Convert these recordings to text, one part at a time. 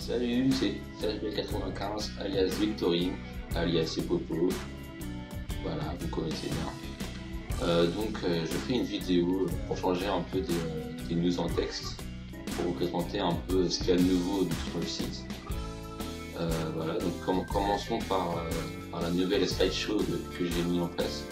Salut, c'est Serge95 alias Victorine, alias Popo. Voilà, vous connaissez bien. Je fais une vidéo pour changer un peu des news en texte, pour vous présenter un peu ce qu'il y a de nouveau sur le site. Voilà, donc commençons par la nouvelle slideshow que j'ai mis en place.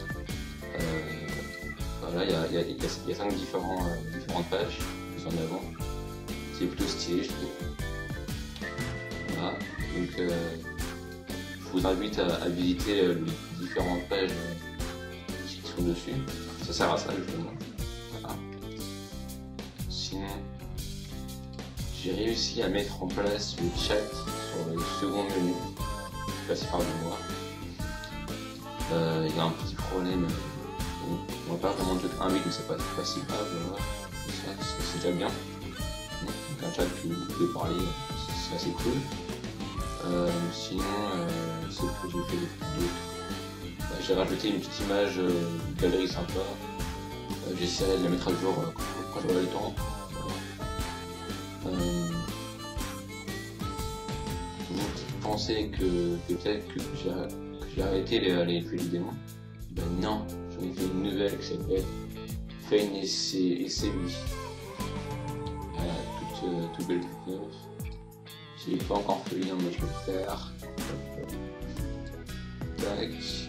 Voilà, il y a 5 différentes pages plus en avant. C'est plutôt stylé, je trouve. Voilà, donc je vous invite à visiter les différentes pages qui sont dessus. Ça sert à ça justement. Voilà. Sinon, j'ai réussi à mettre en place le chat sur le second menu. Je passe par de moi. Il y a un petit problème. On va pas vraiment jeter un vide, mais c'est pas si grave. Voilà. C'est déjà bien. Donc un chat que vous pouvez parler, c'est assez cool. Sinon, ce que j'ai fait d'autre, j'ai rajouté une petite image galerie sympa. J'essaierai de la mettre à jour quand j'aurai le temps. Vous pensez que peut-être que j'ai arrêté les feux du démon? Ben non, j'en ai fait une nouvelle qui s'appelle Fein et ses lui. Toute belle, toute neuve. J'ai pas encore fait le lien, mais je vais le faire. Tac.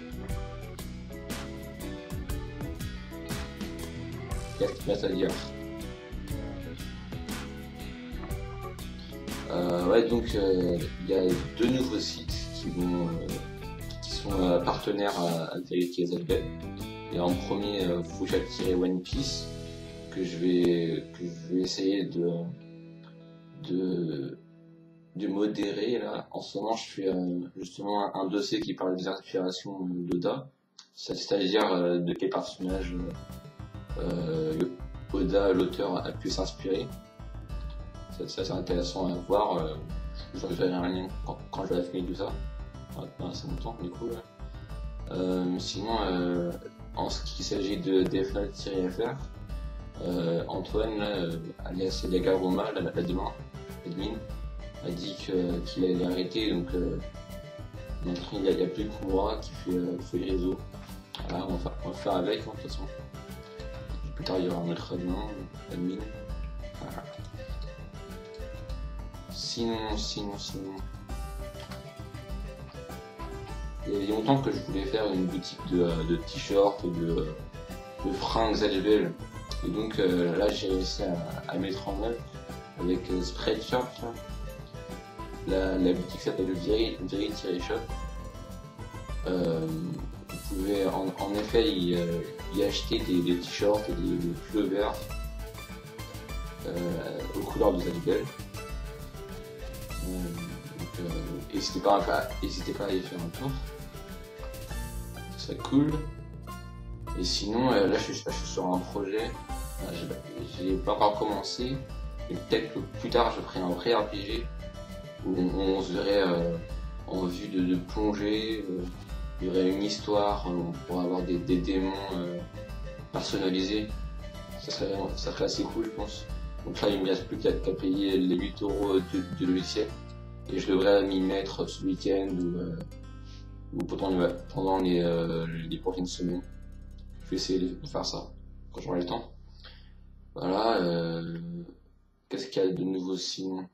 4 mètres à dire. Ouais, donc il y a 2 nouveaux sites qui sont partenaires avec Isabelle. Et en premier, Fouchak-One Piece, que je vais essayer de modérer. Là, en ce moment, je fais justement un dossier qui parle des inspirations d'Oda, c'est-à-dire de quel personnage Oda, l'auteur, a pu s'inspirer. C'est intéressant à voir. Je verrai un lien quand je vais finir tout ça. C'est longtemps, du coup. Sinon, en ce qui s'agit de Death Note-FR, Antoine, alias Yagaroma, l'admin, a dit qu'il allait arrêter, donc maintenant il n'y a plus que moi qui fait les réseaux. Voilà, on va faire avec, de toute façon. Plus tard il y aura un autre admin. Voilà. Sinon. Il y a longtemps que je voulais faire une boutique de t-shirts et de fringues HBL. Et donc là j'ai réussi à mettre en œuvre avec Spreadshirt. La boutique s'appelle Very-Shop. Vous pouvez en effet y acheter des t-shirts et des pullovers aux couleurs de Zadibel. N'hésitez pas à y faire un tour. C'est cool. Et sinon, là je suis sur un projet. J'ai pas encore commencé. Et peut-être que plus tard je ferai un vrai RPG où on se verrait en vue de plongée. Il y aurait une histoire, on pourrait avoir des démons personnalisés. Ça serait assez cool, je pense. Donc là, il me reste plus qu'à payer les 8 € du logiciel. Et je devrais m'y mettre ce week-end ou pendant les prochaines semaines. Je vais essayer de faire ça quand j'aurai le temps. Voilà. Qu'est-ce qu'il y a de nouveau sinon?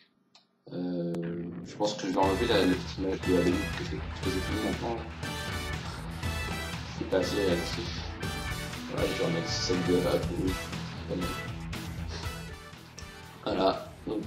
Je pense que je vais enlever la petite image de Halloween parce que c'est fini maintenant. C'est pas assez réactif. Voilà, je vais remettre celle de Halloween. Voilà, donc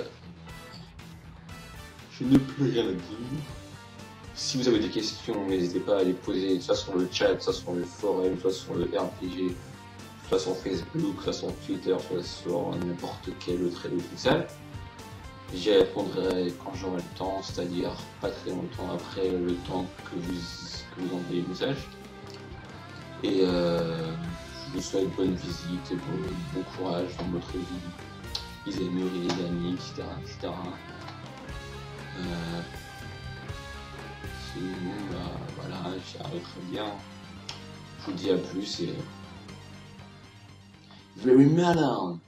je n'ai plus rien à dire. Si vous avez des questions, n'hésitez pas à les poser, soit sur le chat, soit sur le forum, soit sur le RPG, soit sur Facebook, soit sur Twitter, soit sur n'importe quel autre réseau social. J'y répondrai quand j'aurai le temps, c'est-à-dire pas très longtemps après le temps que vous envoyez le message. Et je vous souhaite bonne visite et bon courage dans votre vie. Isamuri, les amis, etc. Sinon, voilà, j'y arrive très bien. Je vous dis à plus et... Very malin!